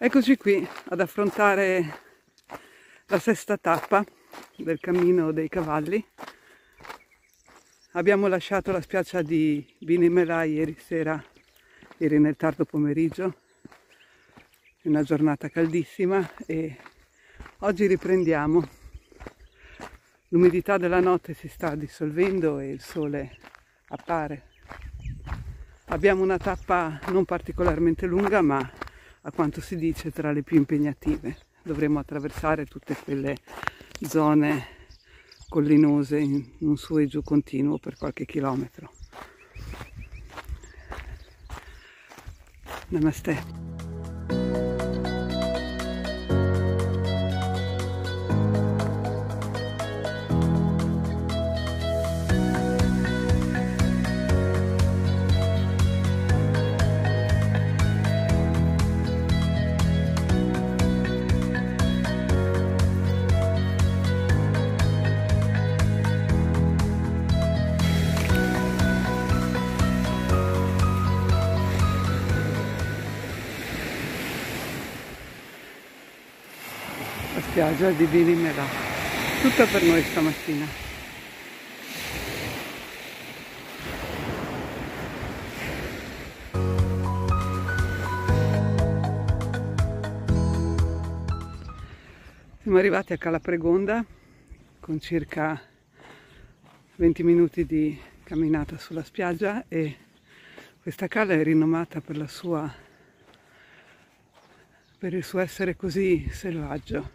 Eccoci qui ad affrontare la sesta tappa del cammino dei cavalli. Abbiamo lasciato la spiaggia di Binimela ieri nel tardo pomeriggio, è una giornata caldissima e oggi riprendiamo. L'umidità della notte si sta dissolvendo e il sole appare. Abbiamo una tappa non particolarmente lunga, ma a quanto si dice tra le più impegnative. Dovremo attraversare tutte quelle zone collinose in un su e giù continuo per qualche chilometro. Namaste. La spiaggia di Binimela, tutta per noi stamattina. Siamo arrivati a Cala Pregonda con circa 20 minuti di camminata sulla spiaggia e questa cala è rinomata per il suo essere così selvaggio.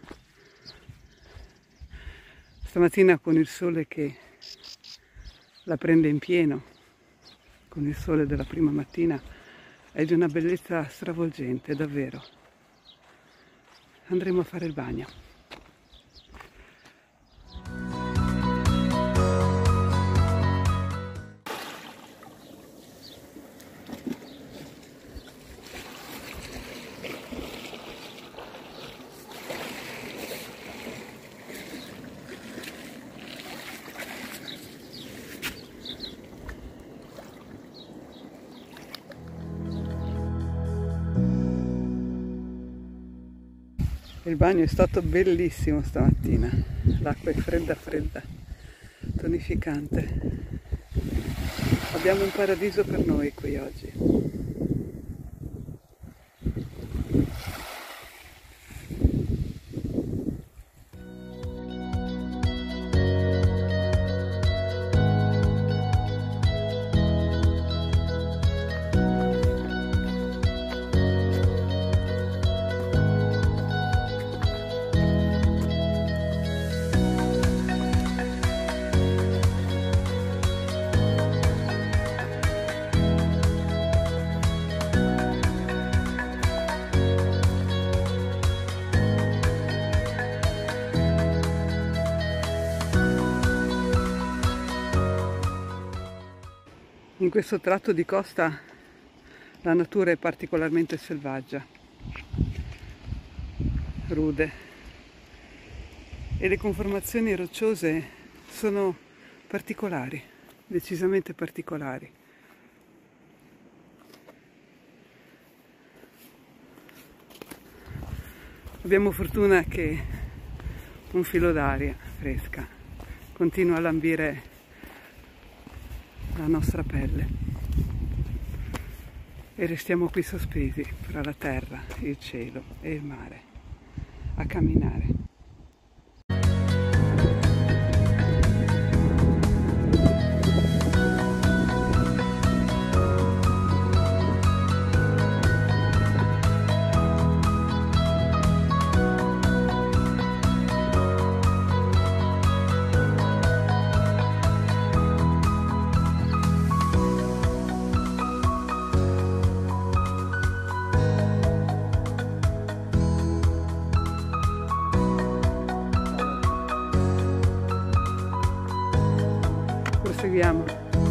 Stamattina con il sole che la prende in pieno, con il sole della prima mattina, è di una bellezza stravolgente, davvero. Andremo a fare il bagno. Il bagno è stato bellissimo stamattina, l'acqua è fredda, tonificante. Abbiamo un paradiso per noi qui oggi. In questo tratto di costa la natura è particolarmente selvaggia, rude, e le conformazioni rocciose sono particolari, decisamente particolari. Abbiamo fortuna che un filo d'aria fresca continua a lambire la nostra pelle e restiamo qui sospesi fra la terra, il cielo e il mare a camminare. Proseguiamo.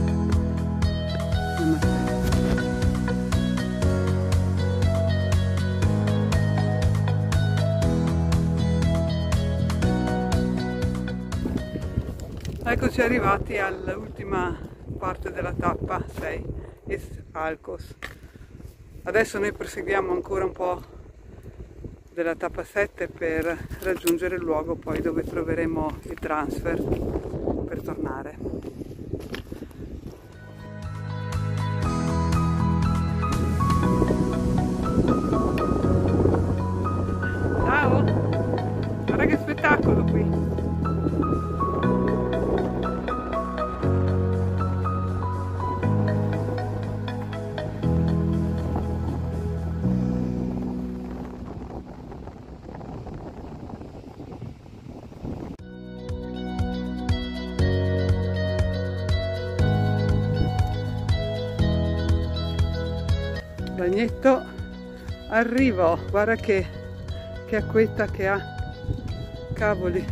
Eccoci arrivati all'ultima parte della tappa 6, Est Alcos. Adesso noi proseguiamo ancora un po' della tappa 7 per raggiungere il luogo poi dove troveremo il transfer per tornare. Ciao! Guarda che spettacolo qui! Bagnetto, arrivo, guarda che acquetta che ha, cavoli.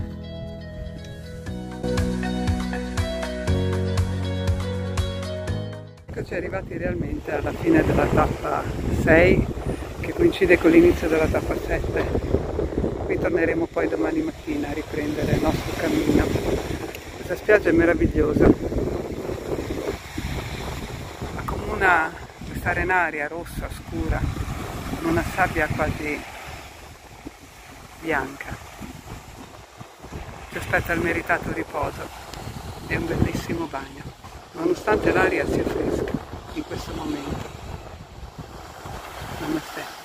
Eccoci arrivati realmente alla fine della tappa 6 che coincide con l'inizio della tappa 7. Qui torneremo poi domani mattina a riprendere il nostro cammino. Questa spiaggia è meravigliosa, accomuna questa arenaria rossa scura con una sabbia quasi bianca. Ci aspetta il meritato riposo e un bellissimo bagno, nonostante l'aria sia fresca in questo momento. Namaste.